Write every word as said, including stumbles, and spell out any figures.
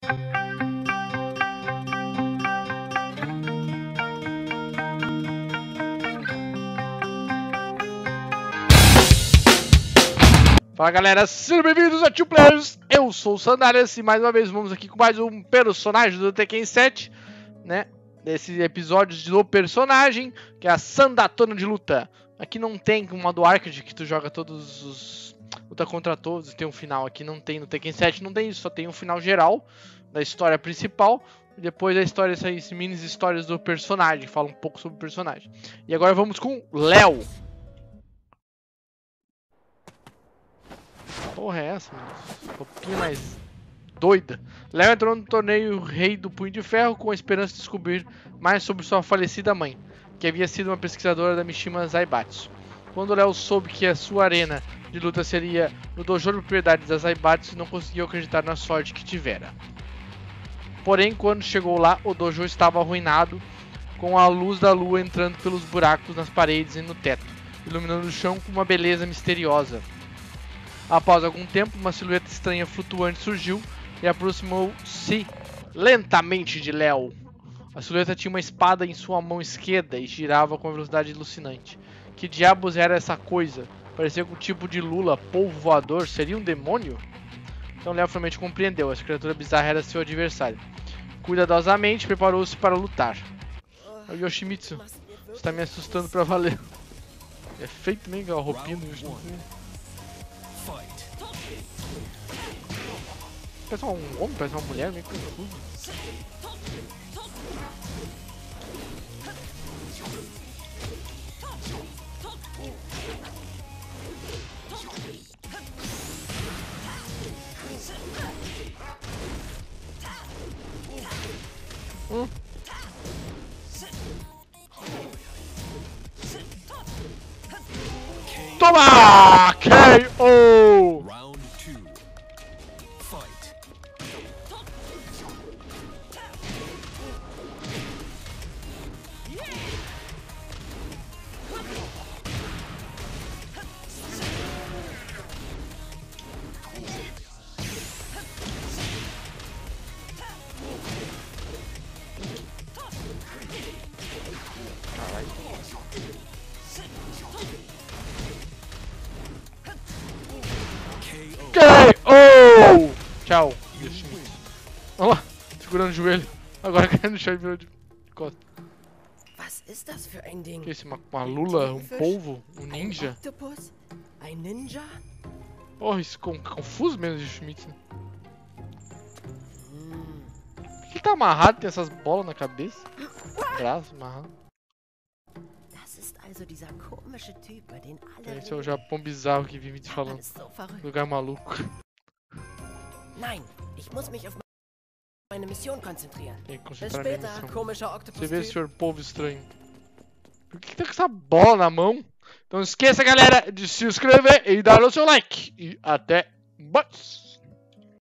Fala galera, sejam bem-vindos a Two Players, eu sou o Sandálias e mais uma vez vamos aqui com mais um personagem do Tekken sete, né? Desse episódio do personagem, que é a Sandatona de luta. Aqui não tem um modo arcade que tu joga todos os... luta contra todos e tem um final. Aqui não tem, no Tekken sete não tem isso, só tem um final geral da história principal. E depois da história, essas mini histórias do personagem, fala um pouco sobre o personagem. E agora vamos com Léo. Porra é essa, mano? Um pouquinho mais doida. Léo entrou no torneio Rei do Punho de Ferro com a esperança de descobrir mais sobre sua falecida mãe, que havia sido uma pesquisadora da Mishima Zaibatsu. Quando Léo soube que a sua arena de luta seria no dojo de propriedade da Zaibatsu, não conseguiu acreditar na sorte que tivera. Porém, quando chegou lá, o dojo estava arruinado, com a luz da lua entrando pelos buracos nas paredes e no teto, iluminando o chão com uma beleza misteriosa. Após algum tempo, uma silhueta estranha flutuante surgiu e aproximou-se lentamente de Léo. A silhueta tinha uma espada em sua mão esquerda e girava com uma velocidade alucinante. Que diabos era essa coisa? Parecia com um tipo de lula, polvo voador. Seria um demônio? Então Léo finalmente compreendeu. Essa criatura bizarra era seu adversário. Cuidadosamente, preparou-se para lutar. O Yoshimitsu está me assustando pra valer. É feito nem a roupinha do Yoshimitsu. Parece um homem, parece uma mulher, meio confuso. Hum. Toma! K O! K O! Tchau. Olha lá, segurando o joelho. Agora caindo no chão e virou de costas. Que é isso? Uma, uma lula? Um polvo? Um ninja? Porra, isso é confuso mesmo de Schmidt. Por que tá amarrado? Tem essas bolas na cabeça? Braço amarrado. Esse é o Japão bizarro que vive te falando. Lugar maluco. Nein, ich muss mich auf meine Mission konzentrieren. Tem que concentrar na missão. Você vê, senhor povo estranho. Por que tá com essa bola na mão? Então não esqueça, galera, de se inscrever e dar o seu like. E até mais.